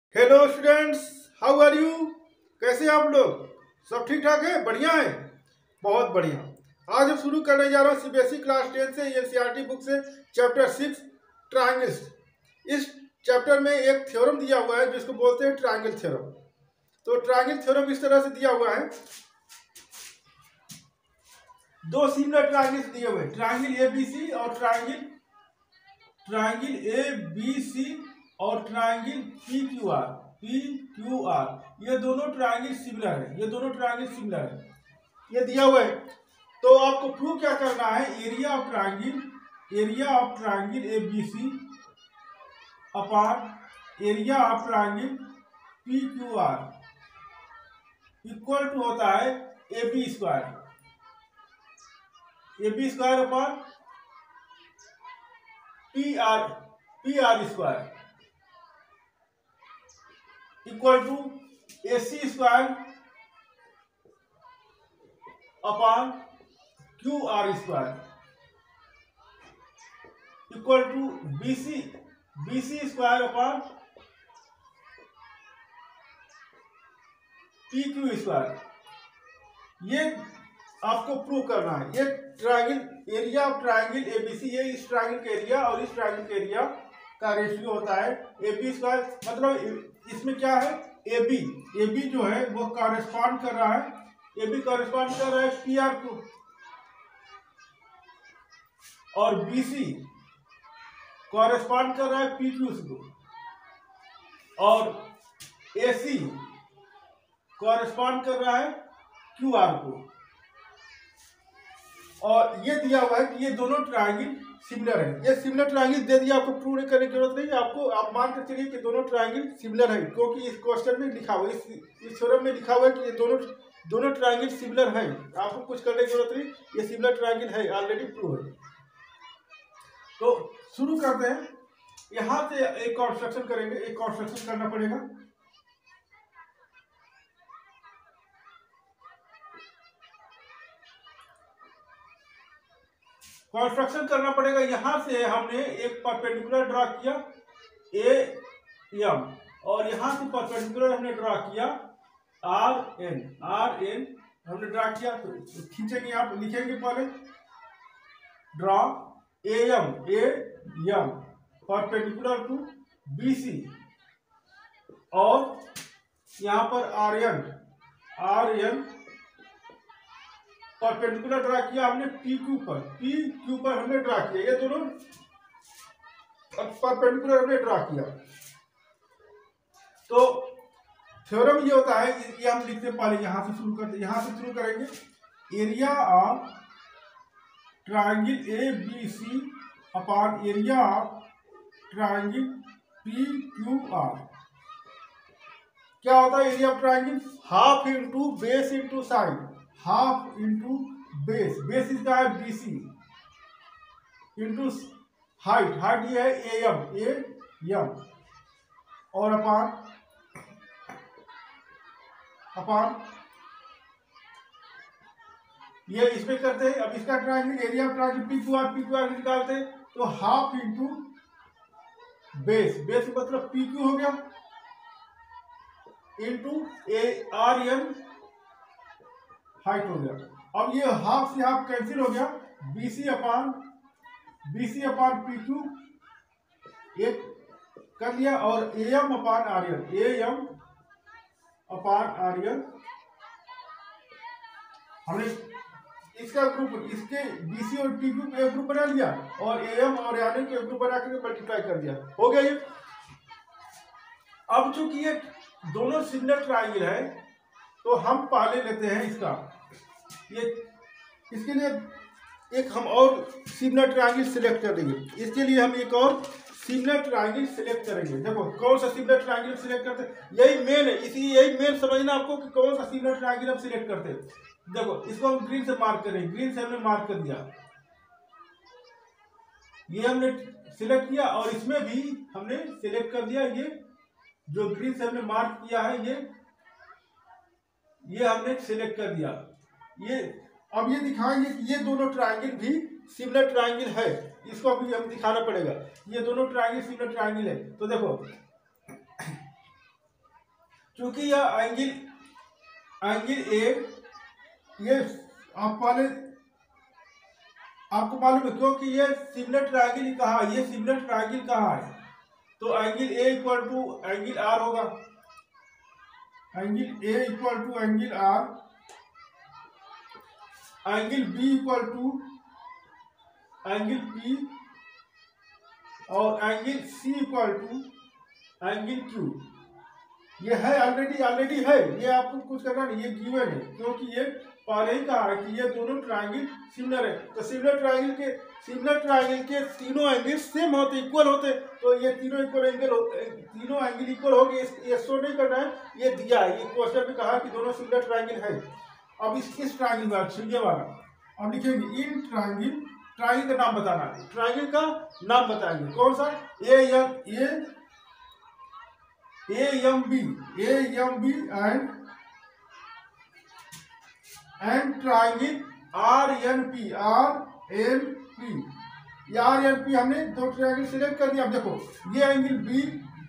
Hello students, how are you. कैसे हैं आप लोग? सब ठीक ठाक है, बढ़िया है, बहुत बढ़िया। आज हम शुरू करने जा रहा हूँ सीबीएसई क्लास 10 से एनसीईआरटी बुक से चैप्टर 6 ट्रायंगल्स। इस चैप्टर में एक थ्योरम दिया हुआ है जिसको बोलते हैं ट्रायंगल थ्योरम। तो ट्रायंगल थ्योरम इस तरह से दिया हुआ है, दो सिमिलर ट्रायंगल्स दिए हुए हैं, ट्रायंगल एबीसी और ट्रायंगल एबीसी और ट्रायंगल पी क्यू आर। ये दोनों ट्रायंगल सिमिलर है, ये दिया हुआ है। तो आपको प्रूव क्या करना है, area of triangle ABC upon area of triangle P Q R equal to होता है A B square upon P R square equal to A C square upon Q R square equal to B C square upon P Q square. ये आपको prove करना है। ये triangle area of triangle ABC, ये इस triangle का area और इस ट्रायंगल के एरिया का रेशियो होता है ए बी स्क्वायर। मतलब इसमें क्या है, ए बी जो है वो कॉरेस्पॉन्ड कर रहा है, ए बी कॉरेस्पॉन्ड कर रहा है पी आर को, और बी सी कॉरेस्पॉन्ड कर रहा है पी क्यू को, और ए सी कॉरेस्पॉन्ड कर रहा है क्यू आर को। और ये दिया हुआ है कि ये दोनों ट्रायंगल सिमिलर है। ये सिमिलर ट्रायंगल दे दिया, आपको प्रूव करने की जरूरत नहीं, आपको आप मान कर चलिए कि दोनों ट्रायंगल सिमिलर है, क्योंकि इस क्वेश्चन में लिखा हुआ है, इस थ्योरम में लिखा हुआ है कि ये दोनों ट्रायंगल सिमिलर है। आपको कुछ करने की जरूरत नहीं, ये सिमिलर ट्रायंगल है, ऑलरेडी प्रूव है। तो शुरू करते हैं। यहां से एक कंस्ट्रक्शन करेंगे, एक कंस्ट्रक्शन करना पड़ेगा। कंस्ट्रक्शन करना पड़ेगा। यहां से हमने एक परपेंडिकुलर ड्रा किया ए एम, और यहां से परपेंडिकुलर हमने ड्रा किया आर एन हमने ड्रा किया। तो खींचेंगे, आप लिखेंगे पहले draw A M perpendicular to B C, और यहां पर आर एन परपेंडिकुलर ड्रा किया हमने पी क्यू पर हमने ड्रा किया। ये दोनों परपेंडिकुलर हमने ड्रा किया। तो थ्योरम ये होता है, ये हम लिखते पहले यहां से शुरू करते, यहां से शुरू करेंगे। Area of triangle A B C upon area of triangle P Q R. क्या होता है area of triangle? Half into base into side, half into base इसका है बीसी इंटू हाइट ये है ए एम, और अपान ये इसमें करते हैं। अब इसका triangle area of triangle P Q R निकालते हैं, तो हाफ इंटू बेस मतलब पी क्यू हो गया, into A R N height हो गया। अब ये हाफ से हाफ कैंसिल हो गया, बीसी अपान पी क्यू एक कर लिया, और एम अपान आर एन हमने इसका ग्रुप, इसके बीसी और पी क्यू एक ग्रुप बना लिया, और एम और आर एन के ग्रुप बना करके मल्टीप्लाई कर दिया, हो गया ये। अब चूंकि ये दोनों सिमिलर ट्रायंगल है, तो हम पहले लेते हैं इसके लिए एक हम और सिमिलर ट्रायंगल सिलेक्ट कर लेंगे। इसके लिए हम एक और सिमिलर ट्रायंगल सिलेक्ट करेंगे। देखो कौन सा सिमिलर ट्रायंगल सिलेक्ट करते हैं, यही मेन है, यही मेन समझना आपको कि कौन सा सिमिलर ट्रायंगल हम सिलेक्ट करते हैं। देखो इसको हम ग्रीन से मार्क करेंगे, ग्रीन से हमने मार्क कर दिया, ये हमने सिलेक्ट किया, और इसमें भी हमने सिलेक्ट कर दिया, ये जो ग्रीन से हमने मार्क किया है ये हमने सिलेक्ट कर दिया। ये अब ये दिखाएंगे कि ये दोनों ट्रायंगल भी सिमिलर ट्रायंगल है, इसको अभी हम दिखाना पड़ेगा। ये दोनों ट्रायंगल सिमिलर ट्रायंगल है। तो देखो क्योंकि यह एंगल ए, ये आपको मालूम है, क्योंकि ये सिमिलर ट्रायंगल कहाँ है, ये सिमिलर ट्रायंगल कहाँ है, तो angle A equal to angle R होगा, angle A equal to angle R, angle B equal to angle P, और angle C equal to angle Q. ये है ऑलरेडी है, ये आपको कुछ करना नहीं, ये गिवन है, क्योंकि ये पहले ही कहा है कि ये दोनों ट्रायंगल सिमिलर है। तो सिमिलर ट्रायंगल के तीनों एंगल सेम होते, इक्वल होते, तो ये तीनों एंगल इक्वल हो गए। ये शो नहीं करना है, ये दिया है, ये क्वेश्चन में कहा कि दोनों सिमिलर ट्रायंगल है। अब इस ट्रायंगल में ये वाला अब लिखेंगे इन ट्रायंगल का नाम बताना है, ट्रायंगल का नाम बताएंगे कौन सा, AMB एंड ट्रायंगल RNP। ये RNP हमने दो ट्रायंगल सिलेक्ट कर दिया। अब देखो ये angle B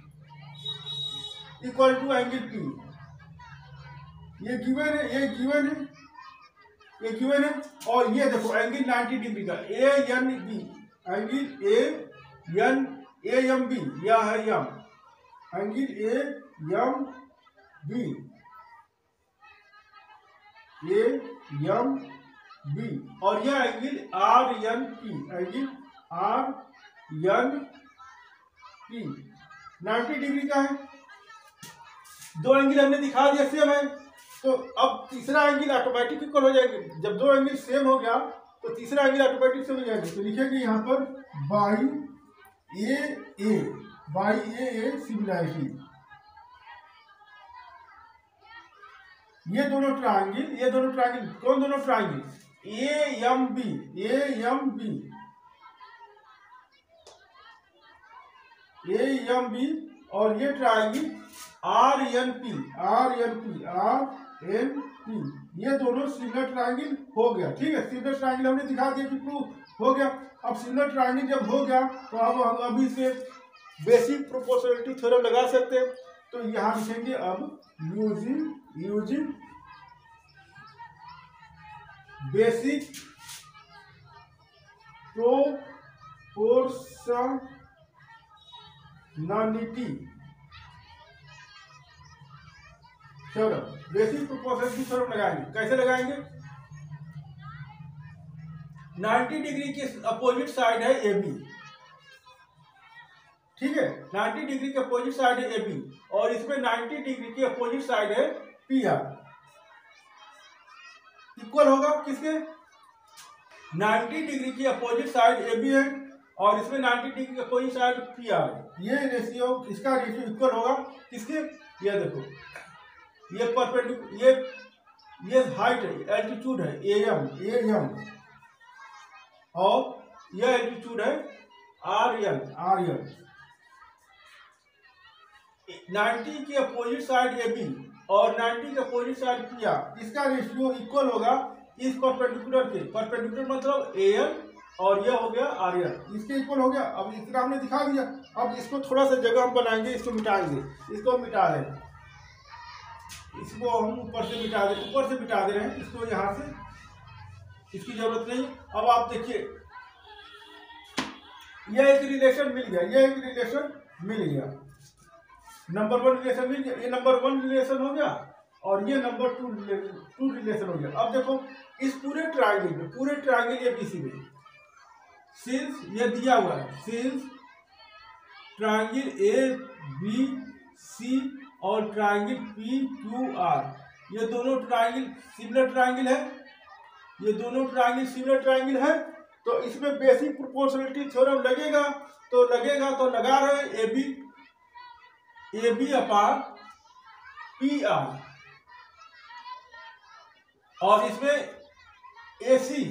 equal to angle P, ये गिवन है, और ये देखो एंगल 90 डिग्री का ANB, एंगल AMB, यह है यम, एंगल AMB, और यह angle RNP, angle RNP 90 degree का है। दो एंगल हमने दिखा दिया सेम है, तो अब तीसरा एंगल ऑटोमेटिक इक्वल हो जाएंगे। जब दो एंगल सेम हो गया तो तीसरा एंगल ऑटोमेटिक सेम हो जाएंगे। तो लिखेंगे यहाँ पर बाई ए सिमिलैरिटी। ये दोनों ट्रायंगल कौन, दोनों ट्रायंगल AMB और ये ट्रायंगल RNP, ये दोनों सिमिलर ट्रायंगल हो गया। ठीक है, सिमिलर ट्रायंगल हमने दिखा दिया कि प्रूफ हो गया। अब सिमिलर ट्रायंगल जब हो गया तो अब हम अभी से बेसिक प्रोपोर्शनलिटी थ्योरम लगा सकते हैं। तो यहाँ लिखेंगे अब using basic proportionality theorem, basic proportionality theorem लगाएंगे। कैसे लगाएंगे, 90 डिग्री के अपोजिट साइड है AB, ठीक है, 90 डिग्री के अपोजिट साइड है AB, और इसमें 90 डिग्री के अपोजिट साइड है PR। इक्वल होगा किसके, 90 डिग्री की अपोजिट साइड AB है और इसमें 90 डिग्री की अपोजिट साइड PR है। ये रेशियो, इसका रेशियो इक्वल होगा किसके, ये देखो, ये परपेंडिकुलर, ये हाइट है, एल्टीट्यूड है AM, और यह एल्टीट्यूड है RN। 90 के अपोजिट साइड AB और 90 के अपोजिट साइड PR, इसका रेशियो इक्वल होगा इस परपेंडिकुलर के, परपेंडिकुलर मतलब AN और यह हो गया RN, इसके इक्वल हो गया। अब इतना हमने दिखा दिया। अब इसको थोड़ा सा जगह हम बनाएंगे, इसको मिटाएंगे, इसको मिटा दें, इसको हम ऊपर से मिटा दे रहे हैं, इसको यहाँ से, इसकी जरूरत नहीं। अब आप देखिए यह एक रिलेशन मिल गया, नंबर 1 रिलेशन मिल गया, ये नंबर 1 रिलेशन हो गया और ये नंबर 2 रिलेशन हो गया। अब देखो इस पूरे ट्रायंगल ABC में सिंस ये दिया हुआ है, सिंस ट्रायंगल ABC और ट्रायंगल PQR, ये दोनों ट्रायंगल सिमिलर ट्रायंगल है, तो इसमें बेसिक प्रोपोर्शनलिटी थ्योरम लगेगा। तो लगा रहे AB अपान PR, और इसमें AC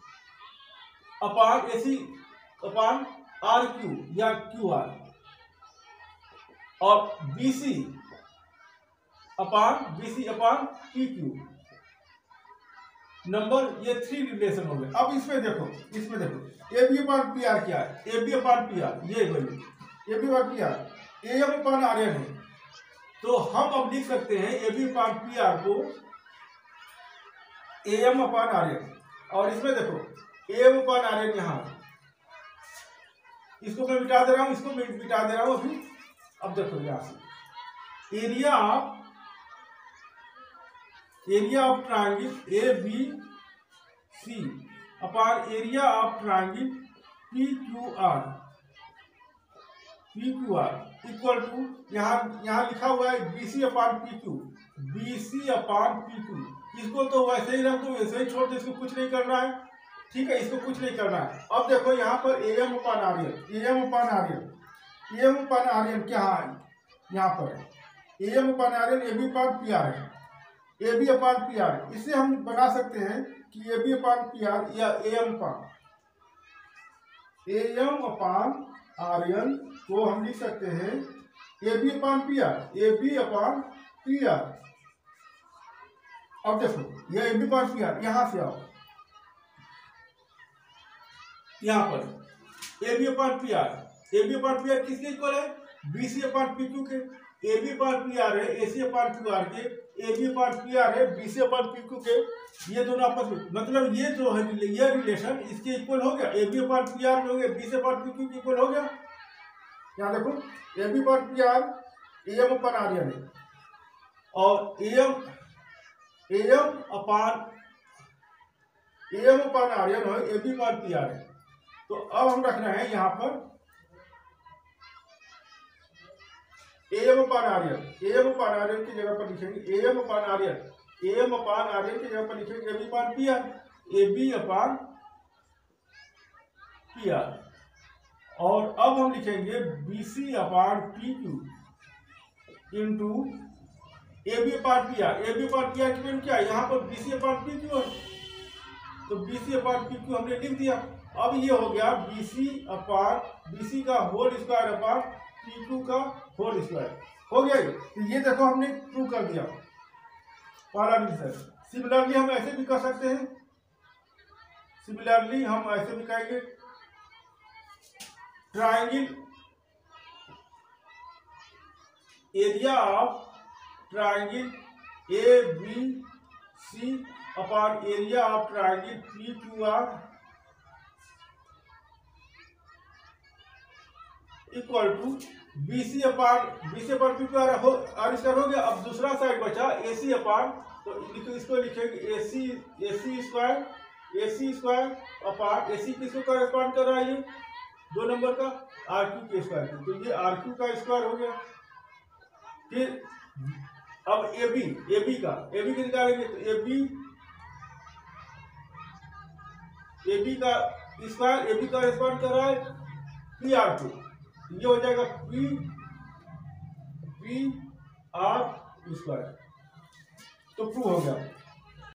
अपान RQ या QR, और BC अपान PQ। नंबर ये 3 रिलेशन हो गए। अब इसमें देखो AB अपान PR क्या है, AB अपान PR ये value, AB upon PR AM upon RN है, तो हम अब लिख सकते हैं A B upon P R को A M upon R N, और इसमें देखो A M upon R N यहाँ, इसको मैं मिटा दे रहा हूं, इसको मिटा दे रहा हूं अभी। अब देखो यहां से area of triangle A B C upon area of triangle P Q R equal to, यहाँ लिखा हुआ है BC अपान पी क्यू। इसको तो वैसे ही रख दो, वैसे ही छोड़ दो, इसको कुछ नहीं करना है, ठीक है, इसको कुछ नहीं करना है। अब देखो यहाँ पर A M upon R N क्या है, यहाँ पर A M upon R N A B upon P R है, A B upon P R. इससे हम बना सकते हैं कि A B upon P R या A M upon R N को हम लिख सकते हैं A B upon P R. अब देखो ये A B upon P R, यहां से आओ, यहां पर ए बी अपान पी आर किसके इक्वल है, BC अपान पी क्यू के। A B upon P R है AC अपान क्यू आर के, A B upon P R है BC अपान पी क्यू के। ये दोनों आपस में, मतलब ये जो है ये रिलेशन इसके इक्वल हो गया, A B upon P R हो गया BC अपान पी क्यू के इक्वल हो गया। यहाँ देखो A B upon P R A M upon R N है, और A M upon R N है A B upon P R है। तो अब हम रखना है यहाँ पर A M upon R N की जगह पर लिखेंगे A M upon R N की जगह पर लिखेंगे ए बी अपान पी आर। और अब हम लिखेंगे BC upon P Q into A B upon P R की वैल्यू क्या है, यहाँ पर BC अपान पी क्यू है, तो BC अपान पी क्यू हमने लिख दिया। अब ये हो गया BC का whole square upon P Q का होल स्क्वायर हो गया। तो ये देखो हमने प्रूव कर दिया पहला रिलेशन। सिमिलरली हम ऐसे भी कर सकते हैं, कहेंगे triangle area of triangle A B C upon area of triangle P Q R equal to BC upon P Q R square हो गया। अब दूसरा साइड बचा AC अपान, तो इसको लिखेंगे AC स्क्वायर अपान AC किसको करेस्पॉन्ड कर रहा है, ये 2 नंबर का RQ के स्क्वायर, तो ये RQ का स्क्वायर हो गया। फिर अब AB का निकालेंगे, तो AB का स्क्वायर AB का करेस्पॉन्ड कर रहा है PR2, ये हो जाएगा PR स्क्वायर। तो प्रूव हो गया।